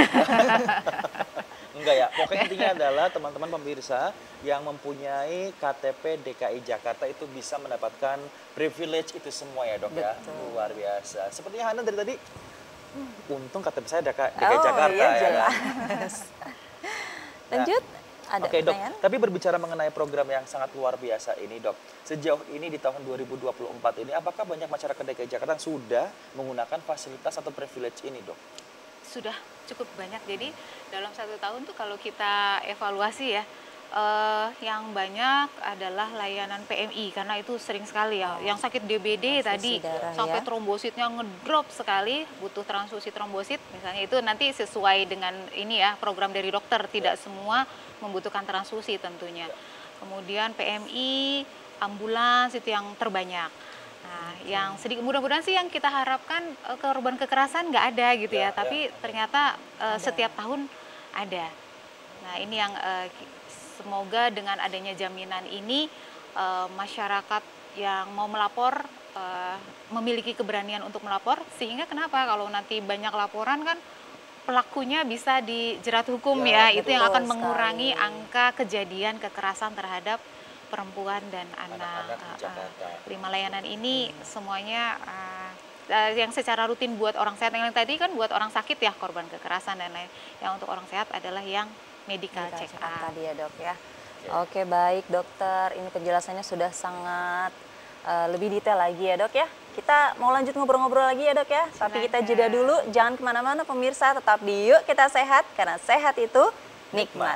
Enggak ya, pokoknya intinya adalah teman-teman pemirsa yang mempunyai K T P D K I Jakarta itu bisa mendapatkan privilege itu semua ya dok ya. Betul. Luar biasa. Sepertinya Hana dari tadi, hmm, untung K T P saya ada D K I Oh, Jakarta iya, ya. jelas. Lanjut, ada Oke dok, pertanyaan? tapi berbicara mengenai program yang sangat luar biasa ini dok, sejauh ini di tahun dua ribu dua puluh empat ini, apakah banyak masyarakat D K I Jakarta yang sudah menggunakan fasilitas atau privilege ini dok? Sudah cukup banyak. Jadi dalam satu tahun tuh kalau kita evaluasi ya, eh, yang banyak adalah layanan P M I karena itu sering sekali ya. Yang sakit D B D tadi transfusi darah sampai ya. trombositnya ngedrop sekali, butuh transfusi trombosit. Misalnya itu nanti sesuai dengan ini ya program dari dokter. Tidak semua membutuhkan transfusi tentunya. Kemudian P M I, ambulans itu yang terbanyak. Nah, yang sedikit mudah-mudahan sih yang kita harapkan eh, korban kekerasan nggak ada gitu Ya, ya, tapi ya. ternyata eh, setiap tahun ada. Nah, ini yang eh, ki- semoga dengan adanya jaminan ini eh, masyarakat yang mau melapor eh, memiliki keberanian untuk melapor, sehingga kenapa kalau nanti banyak laporan kan pelakunya bisa dijerat hukum Ya, ya, itu yang betul akan mengurangi sekali. angka kejadian kekerasan terhadap perempuan dan Anak-anak anak. di Uh, uh. Jakarta. Lima layanan ini semuanya uh, uh, yang secara rutin buat orang sehat. Yang tadi kan buat orang sakit ya, korban kekerasan dan lain. Yang untuk orang sehat adalah yang medical Medical check check up up. tadi ya dok ya. Oke baik dokter, ini penjelasannya sudah sangat uh, lebih detail lagi ya dok ya. Kita mau lanjut ngobrol-ngobrol lagi ya dok ya. Tapi kita jeda dulu, jangan kemana-mana pemirsa, tetap di Yuk Kita Sehat karena sehat itu nikmat.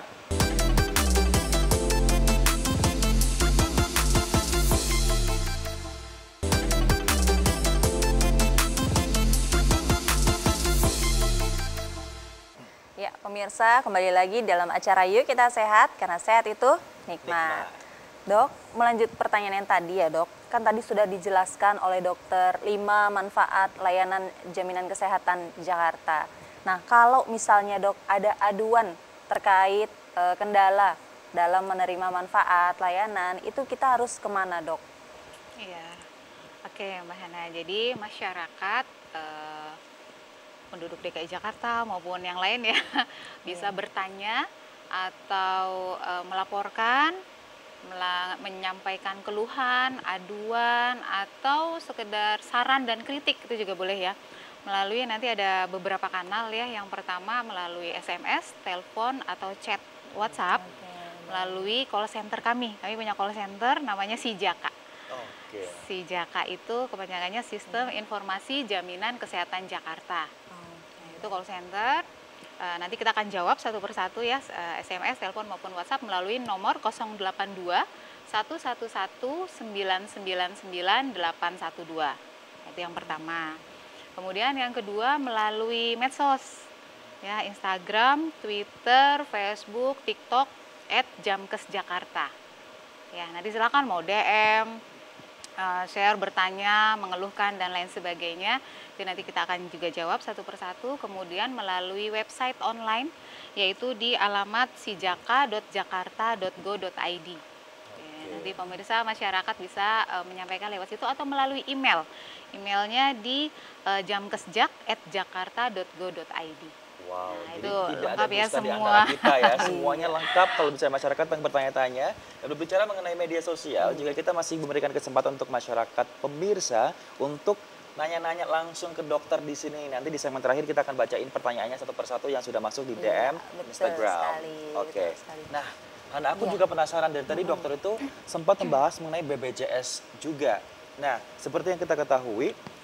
Ya, pemirsa, kembali lagi dalam acara Yuk Kita Sehat, karena sehat itu nikmat. Nikmat. Dok, melanjut pertanyaan yang tadi ya dok, kan tadi sudah dijelaskan oleh dokter lima manfaat layanan jaminan kesehatan Jakarta. Nah, kalau misalnya dok ada aduan terkait e, kendala dalam menerima manfaat layanan, itu kita harus kemana dok? Iya, oke Mbak Hana. Jadi masyarakat eh, penduduk D K I Jakarta maupun yang lain ya bisa bertanya atau eh, melaporkan, mela- menyampaikan keluhan, aduan atau sekedar saran dan kritik itu juga boleh ya. Melalui nanti ada beberapa kanal ya. Yang pertama melalui S M S, telepon atau chat WhatsApp, melalui call center kami. Kami punya call center namanya Sijaka. Oke. Sijaka itu kepanjangannya Sistem Informasi Jaminan Kesehatan Jakarta. Nah, itu call center. Uh, nanti kita akan jawab satu persatu ya, uh, S M S, telepon maupun WhatsApp melalui nomor nol delapan dua satu satu satu sembilan sembilan sembilan delapan satu dua. Itu yang pertama. Kemudian yang kedua melalui medsos. Ya, Instagram, Twitter, Facebook, TikTok et Jamkes Jakarta. Ya, nanti silakan mau D M, uh, share, bertanya, mengeluhkan dan lain sebagainya. Itu nanti kita akan juga jawab satu persatu. Kemudian melalui website online yaitu di alamat sijaka dot jakarta dot go dot i d. Ya, nanti pemirsa masyarakat bisa uh, menyampaikan lewat situ atau melalui email. Emailnya di uh, jamkesjak at jakarta dot go dot i d. Wow, Nah, jadi itu tidak lengkap ada ya dusta di semua. antara kita ya, semuanya lengkap kalau misalnya masyarakat yang bertanya-tanya. Dan berbicara mengenai media sosial, juga kita masih memberikan kesempatan untuk masyarakat pemirsa untuk nanya-nanya langsung ke dokter di sini. Nanti di segmen terakhir kita akan bacain pertanyaannya satu persatu yang sudah masuk di D M Iya, betul Instagram. sekali, Oke. betul sekali. Nah, Hana, aku Iya. juga penasaran dari tadi dokter itu sempat membahas mengenai B P J S juga. Nah, seperti yang kita ketahui,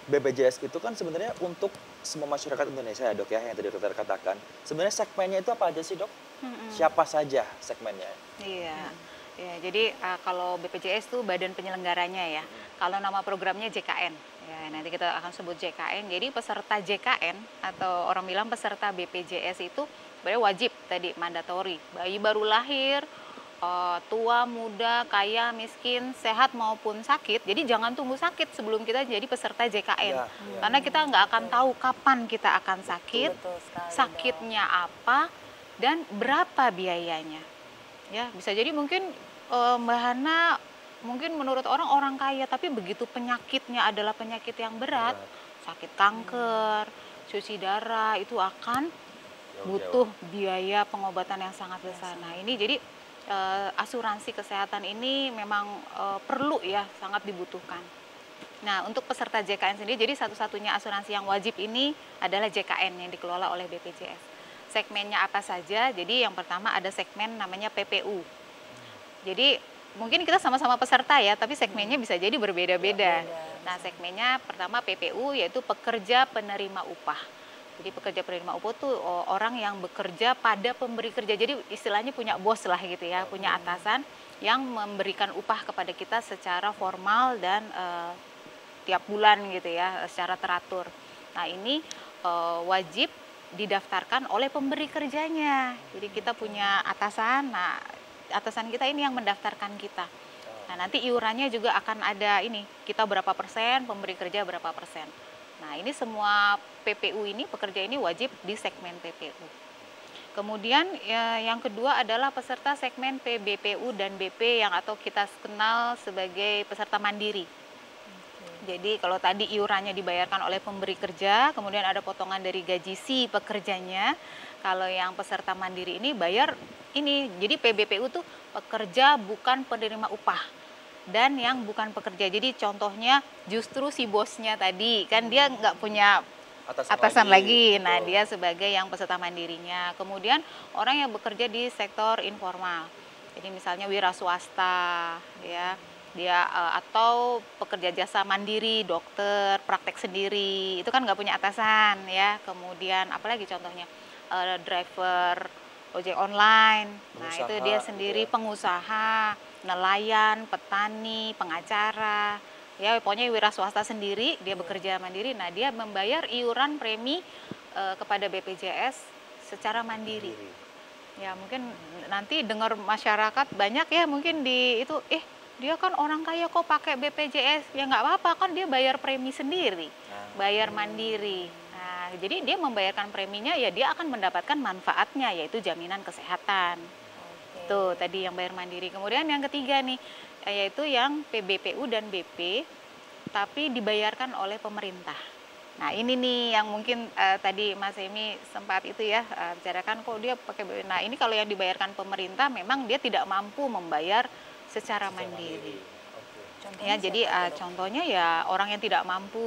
B P J S itu kan sebenarnya untuk semua masyarakat Indonesia ya dok ya, yang tadi dokter katakan. Sebenarnya segmennya itu apa aja sih dok? Mm-mm. Siapa saja segmennya? Iya, ya, jadi uh, kalau B P J S itu badan penyelenggaranya ya. Kalau nama programnya J K N, ya nanti kita akan sebut J K N. Jadi peserta J K N atau orang bilang peserta B P J S itu sebenarnya wajib tadi mandatori. Bayi baru lahir, uh, tua, muda, kaya, miskin, sehat maupun sakit. Jadi jangan tunggu sakit sebelum kita jadi peserta J K N. Ya, ya. Karena kita nggak akan tahu kapan kita akan sakit, Betul sekali, Dok. sakitnya apa, dan berapa biayanya. Ya, bisa jadi mungkin eh, Mbak Hana mungkin menurut orang orang kaya, tapi begitu penyakitnya adalah penyakit yang berat, Berat. sakit kanker, cuci darah, itu akan Jauh-jauh. butuh biaya pengobatan yang sangat besar. Nah, ini jadi eh, asuransi kesehatan ini memang eh, perlu ya, sangat dibutuhkan. Nah, untuk peserta J K N sendiri, jadi satu-satunya asuransi yang wajib ini adalah J K N yang dikelola oleh B P J S. Segmennya apa saja? Jadi yang pertama ada segmen namanya P P U. Jadi mungkin kita sama-sama peserta ya, tapi segmennya bisa jadi berbeda-beda. Nah, segmennya pertama P P U yaitu pekerja penerima upah. Jadi pekerja penerima upah itu orang yang bekerja pada pemberi kerja. Jadi istilahnya punya bos lah gitu ya, punya atasan yang memberikan upah kepada kita secara formal dan uh, tiap bulan gitu ya, secara teratur. Nah, ini uh, wajib didaftarkan oleh pemberi kerjanya. Jadi kita punya atasan, nah atasan kita ini yang mendaftarkan kita. Nah, nanti iurannya juga akan ada ini, kita berapa persen, pemberi kerja berapa persen. Nah, ini semua P P U ini, pekerja ini wajib di segmen P P U. Kemudian ya, yang kedua adalah peserta segmen P B P U dan B P yang atau kita kenal sebagai peserta mandiri. Jadi kalau tadi iurannya dibayarkan oleh pemberi kerja, kemudian ada potongan dari gaji si pekerjanya. Kalau yang peserta mandiri ini bayar ini, jadi P B P U tuh pekerja bukan penerima upah. Dan yang bukan pekerja, jadi contohnya justru si bosnya tadi, kan dia nggak punya Atasan, atasan lagi, lagi. nah Betul. dia sebagai yang peserta mandirinya. Kemudian orang yang bekerja di sektor informal, jadi misalnya wira swasta, ya. Dia uh, atau pekerja jasa mandiri, dokter, praktek sendiri, itu kan nggak punya atasan ya. Kemudian apalagi contohnya uh, driver ojek online, nah Pengusaha, itu dia gitu sendiri ya. pengusaha, nelayan, petani, pengacara, ya pokoknya wira swasta sendiri, dia bekerja mandiri. Nah dia membayar iuran premi uh, kepada B P J S secara mandiri. Mandiri. Ya mungkin nanti dengar masyarakat banyak ya mungkin di itu eh dia kan orang kaya kok pakai B P J S, ya nggak apa-apa kan dia bayar premi sendiri, bayar mandiri. Nah, jadi dia membayarkan preminya ya dia akan mendapatkan manfaatnya yaitu jaminan kesehatan. Oke. Tuh tadi yang bayar mandiri. Kemudian yang ketiga nih yaitu yang P B P U dan B P tapi dibayarkan oleh pemerintah. Nah ini nih yang mungkin uh, tadi Mas Emi sempat itu ya uh, bicarakan kok dia pakai B P. Nah ini kalau yang dibayarkan pemerintah memang dia tidak mampu membayar secara mandiri. Contohnya Ya, jadi siapa uh, tuh, Dok? contohnya ya orang yang tidak mampu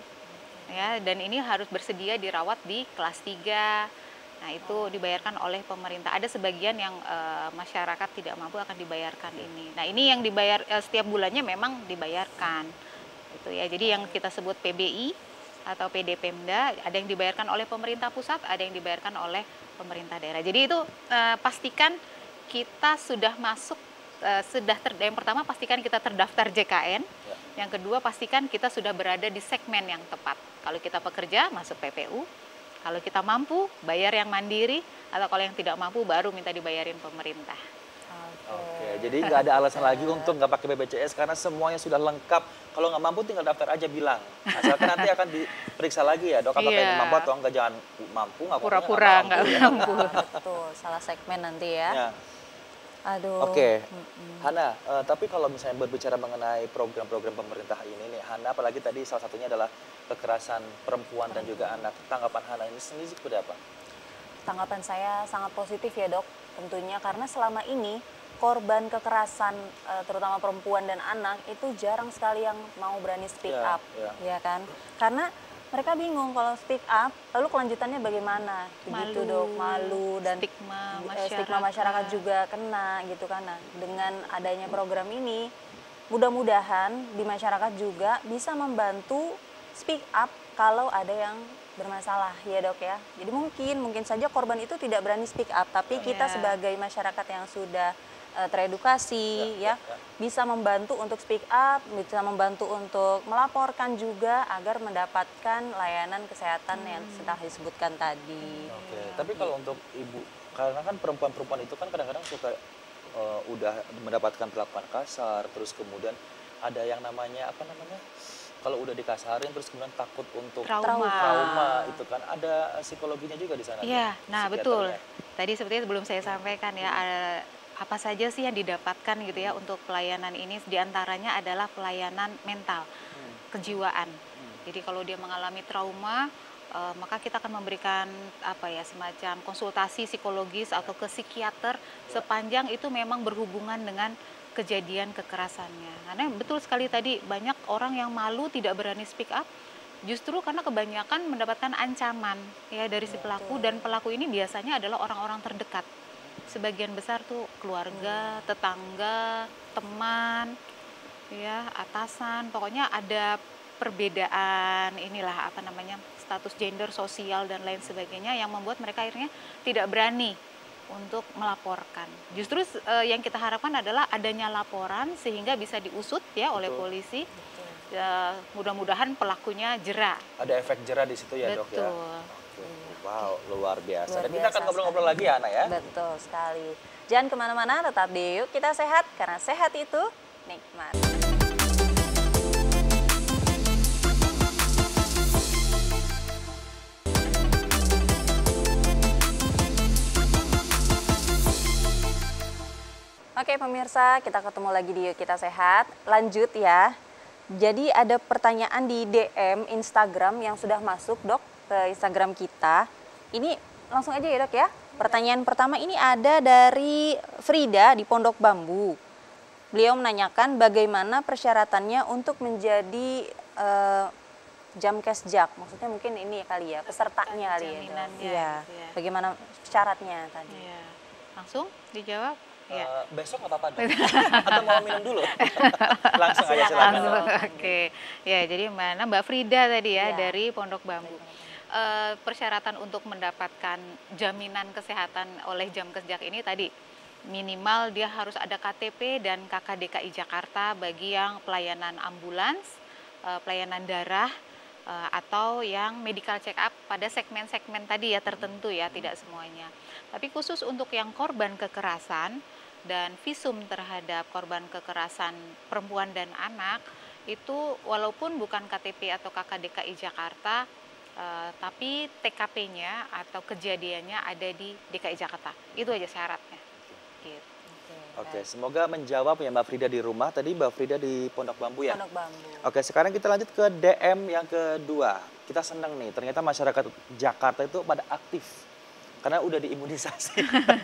ya dan ini harus bersedia dirawat di kelas tiga. Nah, itu dibayarkan oleh pemerintah. Ada sebagian yang uh, masyarakat tidak mampu akan dibayarkan ini. Nah, ini yang dibayar uh, setiap bulannya memang dibayarkan. Itu ya. Jadi yang kita sebut P B I atau P D Pemda ada yang dibayarkan oleh pemerintah pusat, ada yang dibayarkan oleh pemerintah daerah. Jadi itu uh, pastikan kita sudah masuk Uh, sudah ter, yang pertama pastikan kita terdaftar J K N, Ya. yang kedua pastikan kita sudah berada di segmen yang tepat. Kalau kita pekerja masuk P P U, kalau kita mampu bayar yang mandiri, atau kalau yang tidak mampu baru minta dibayarin pemerintah. Oke, jadi nggak ada alasan lagi untuk nggak pakai B P J S karena semuanya sudah lengkap. Kalau nggak mampu tinggal daftar aja bilang. Asalkan nanti akan diperiksa lagi ya dok, apakah Iya. ini mampu atau enggak. Jangan mampu, nggak Pura-pura nggak ya. mampu. Betul, salah segmen nanti ya. Ya. Aduh. Oke, Mm-mm. Hana, eh, tapi kalau misalnya berbicara mengenai program-program pemerintah ini nih, Hana apalagi tadi salah satunya adalah kekerasan perempuan dan juga anak. Tanggapan Hana ini sendiri seperti apa? Tanggapan saya sangat positif ya dok, tentunya karena selama ini korban kekerasan eh, terutama perempuan dan anak itu jarang sekali yang mau berani speak Ya, up, ya. ya kan? Karena mereka bingung kalau speak up, lalu kelanjutannya bagaimana? Begitu Malu, dok, malu dan stigma eh, stigma masyarakat juga kena gitu kan. Nah, dengan adanya program ini, mudah-mudahan di masyarakat juga bisa membantu speak up kalau ada yang bermasalah ya dok ya. Jadi mungkin mungkin saja korban itu tidak berani speak up, tapi kita Yeah. sebagai masyarakat yang sudah uh, teredukasi ya, bisa membantu untuk speak up, bisa membantu untuk melaporkan juga agar mendapatkan layanan kesehatan yang sudah disebutkan tadi. Oke, tapi kalau untuk ibu, karena kan perempuan-perempuan itu kan kadang-kadang suka uh, udah mendapatkan perlakuan kasar, terus kemudian ada yang namanya apa namanya? Kalau udah dikasarin terus kemudian takut untuk Trauma. trauma itu kan ada psikologinya juga di sana. Iya, Bu, nah betul. psikiaternya. Tadi seperti belum saya sampaikan ya, ada apa saja sih yang didapatkan gitu ya untuk pelayanan ini, diantaranya adalah pelayanan mental, kejiwaan. Jadi kalau dia mengalami trauma, eh, maka kita akan memberikan apa ya semacam konsultasi psikologis atau ke psikiater sepanjang itu memang berhubungan dengan kejadian kekerasannya. Karena betul sekali tadi banyak orang yang malu tidak berani speak up, justru karena kebanyakan mendapatkan ancaman ya dari si pelaku, dan pelaku ini biasanya adalah orang-orang terdekat. Sebagian besar tuh keluarga, tetangga, teman, ya atasan, pokoknya ada perbedaan inilah apa namanya status gender, sosial dan lain sebagainya yang membuat mereka akhirnya tidak berani untuk melaporkan. Justru eh, yang kita harapkan adalah adanya laporan sehingga bisa diusut ya oleh Betul. polisi. Ya, mudah-mudahan pelakunya jera. Ada efek jerah di situ ya dok ya. Betul. Oke. Wow, luar biasa. Luar Dan kita akan biasa ngobrol-ngobrol sekali. lagi ya, Ana ya. Betul sekali. Jangan kemana-mana, tetap di Yuk Kita Sehat, karena sehat itu nikmat. Oke pemirsa, kita ketemu lagi di Yuk Kita Sehat. Lanjut ya. Jadi ada pertanyaan di D M Instagram yang sudah masuk dok ke Instagram kita. Ini langsung aja ya dok ya. Pertanyaan pertama ini ada dari Frida di Pondok Bambu. Beliau menanyakan bagaimana persyaratannya untuk menjadi eh, Jamkesjak. Maksudnya mungkin ini kali ya, pesertanya kali ya. Dok. Jaminannya Iya. gitu ya. Bagaimana syaratnya tadi? Iya. Langsung dijawab? Eh, Iya. besok nggak apa-apa dok? Atau mau minum dulu? Langsung aja silakan. Langsung, oke. Ya, jadi mana Mbak Frida tadi ya Iya. dari Pondok Bambu. Eh, persyaratan untuk mendapatkan jaminan kesehatan oleh Jamkesjak ini tadi minimal dia harus ada K T P dan K K D K I Jakarta bagi yang pelayanan ambulans, eh, pelayanan darah, eh, atau yang medical check up pada segmen-segmen tadi ya tertentu ya, tidak semuanya. Tapi khusus untuk yang korban kekerasan dan visum terhadap korban kekerasan perempuan dan anak itu walaupun bukan K T P atau K K D K I Jakarta, eh, tapi T K P-nya atau kejadiannya ada di D K I Jakarta. Itu aja syaratnya. Gitu. Oke, semoga menjawab ya Mbak Frida di rumah. Tadi Mbak Frida di Pondok Bambu ya? Pondok Bambu. Oke, sekarang kita lanjut ke D M yang kedua. Kita senang nih, ternyata masyarakat Jakarta itu pada aktif. Karena udah diimunisasi.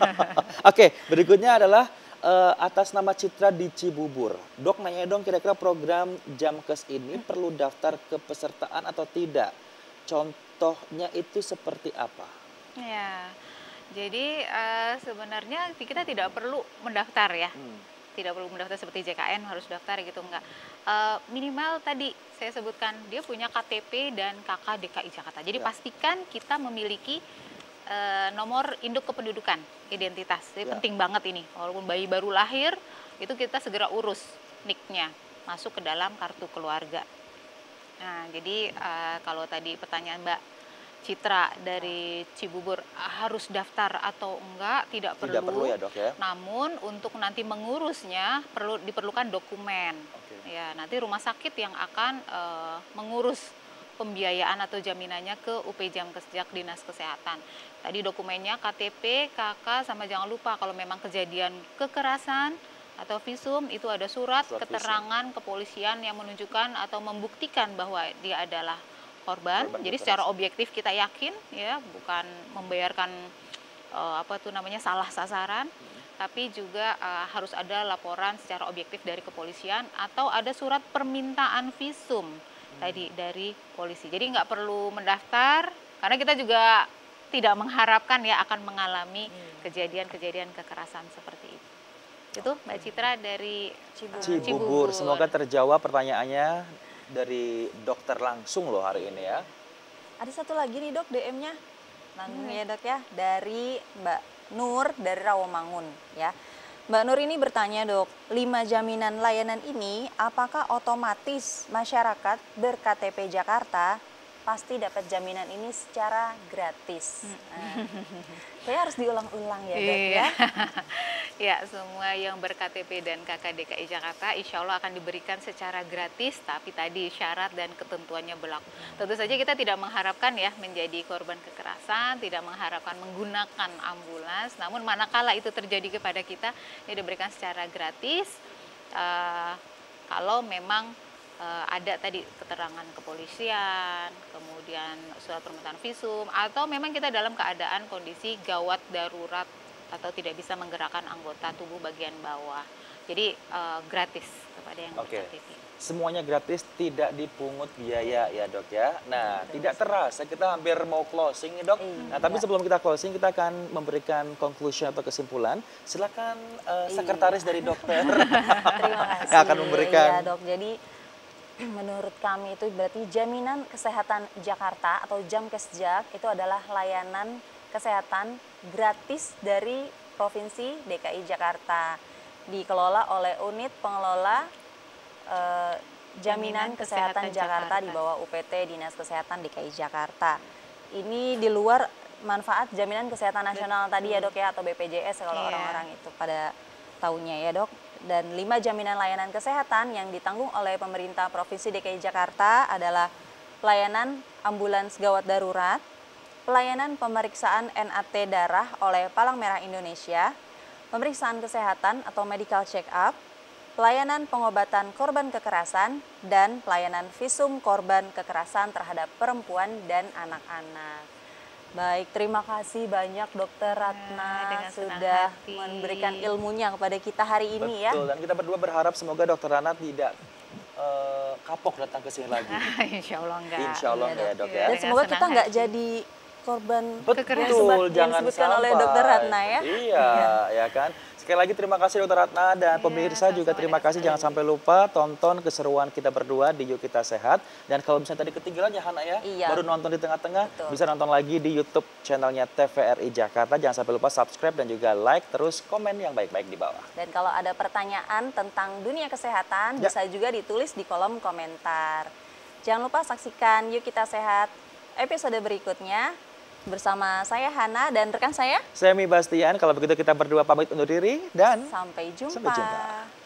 Oke, berikutnya adalah eh, atas nama Citra di Cibubur. Dok, nanya dong kira-kira program Jamkes ini perlu daftar kepesertaan atau tidak? Contohnya itu seperti apa? Ya, jadi eh, sebenarnya kita tidak perlu mendaftar ya. Hmm. Tidak perlu mendaftar seperti J K N harus daftar gitu, enggak. Eh, minimal tadi saya sebutkan dia punya K T P dan K K D K I Jakarta. Jadi Ya. pastikan kita memiliki eh, nomor induk kependudukan, identitas. Jadi Ya. penting banget ini. Walaupun bayi baru lahir, itu kita segera urus N I K-nya masuk ke dalam kartu keluarga. Nah, jadi eh, kalau tadi pertanyaan Mbak Citra dari Cibubur harus daftar atau enggak, tidak perlu. Tidak perlu ya dok ya? Namun untuk nanti mengurusnya perlu diperlukan dokumen. Oke. Ya, nanti rumah sakit yang akan eh, mengurus pembiayaan atau jaminannya ke U P Jamkesjak Dinas Kesehatan. Tadi dokumennya K T P, K K, sama jangan lupa kalau memang kejadian kekerasan atau visum itu ada surat, Surat keterangan kepolisian yang menunjukkan atau membuktikan bahwa dia adalah korban. Korban Jadi kekerasan. secara objektif kita yakin ya, bukan membayarkan eh, apa tuh namanya salah sasaran, tapi juga eh, harus ada laporan secara objektif dari kepolisian atau ada surat permintaan visum tadi dari polisi. Jadi nggak perlu mendaftar karena kita juga tidak mengharapkan ya akan mengalami kejadian-kejadian kekerasan seperti itu. Itu Mbak Citra dari Cibubur. eh, Cibubur, semoga terjawab pertanyaannya dari dokter langsung loh hari ini ya. Ada satu lagi nih dok D M-nya. Langsung ya dok ya. Dari Mbak Nur dari Rawamangun ya. Mbak Nur ini bertanya dok, lima jaminan layanan ini apakah otomatis masyarakat ber-K T P Jakarta pasti dapat jaminan ini secara gratis? Nah, kayaknya harus diulang-ulang ya dok ya. Ya, semua yang ber-K T P dan K K D K I Jakarta insya Allah akan diberikan secara gratis, tapi tadi syarat dan ketentuannya berlaku. Tentu saja kita tidak mengharapkan ya menjadi korban kekerasan, tidak mengharapkan menggunakan ambulans, namun manakala itu terjadi kepada kita, ini diberikan secara gratis. Uh, kalau memang uh, ada tadi keterangan kepolisian, kemudian surat permintaan visum, atau memang kita dalam keadaan kondisi gawat darurat atau tidak bisa menggerakkan anggota tubuh bagian bawah. Jadi uh, gratis kepada yang Oke. ber-K T P. Semuanya gratis, tidak dipungut biaya ya dok ya. Nah, tidak terasa kita hampir mau closing nih dok. Iya. Nah, tapi sebelum kita closing, kita akan memberikan conclusion atau kesimpulan. Silakan uh, sekretaris dari dokter. Terima kasih. yang akan memberikan. Iya dok, jadi menurut kami itu berarti jaminan kesehatan Jakarta atau Jamkesjak itu adalah layanan kesehatan gratis dari Provinsi D K I Jakarta. Dikelola oleh unit pengelola eh, Jaminan, Jaminan Kesehatan, Kesehatan Jakarta, Jakarta di bawah U P T Dinas Kesehatan D K I Jakarta. Ini di luar manfaat Jaminan Kesehatan Nasional Betul. tadi ya dok ya, atau B P J S kalau Iya. orang-orang itu pada tahunnya ya dok. Dan lima jaminan layanan kesehatan yang ditanggung oleh pemerintah Provinsi D K I Jakarta adalah pelayanan ambulans gawat darurat, pelayanan pemeriksaan N A T darah oleh Palang Merah Indonesia, pemeriksaan kesehatan atau medical check-up, pelayanan pengobatan korban kekerasan, dan pelayanan visum korban kekerasan terhadap perempuan dan anak-anak. Baik, terima kasih banyak Dokter Ratna dengan senang sudah hati. memberikan ilmunya kepada kita hari ini ya. Betul, dan kita berdua berharap semoga dokter Ratna tidak uh, kapok datang ke sini lagi. Insya Allah enggak. Insya Allah Iya, enggak ya Dok. dok Iya. ya. Dan Dengan semoga kita senang nggak hati. jadi korban Betul, yang disebut- yang jangan disebutkan sampai. oleh Dokter Ratna ya. Iya, ya kan. Sekali lagi terima kasih Dokter Ratna dan Iya, pemirsa juga sama-sama terima dengan kasih. Jangan sampai lupa tonton keseruan kita berdua di Yuk Kita Sehat. Dan kalau misalnya tadi ketinggalan ya Hana ya, Iya. baru nonton di tengah-tengah, Betul. bisa nonton lagi di YouTube channelnya T V R I Jakarta. Jangan sampai lupa subscribe dan juga like, terus komen yang baik-baik di bawah. Dan kalau ada pertanyaan tentang dunia kesehatan, Ya. bisa juga ditulis di kolom komentar. Jangan lupa saksikan Yuk Kita Sehat episode berikutnya bersama saya Hana dan rekan saya. Saya Mi Bastian, kalau begitu kita berdua pamit undur diri dan Sampai jumpa. Sampai jumpa.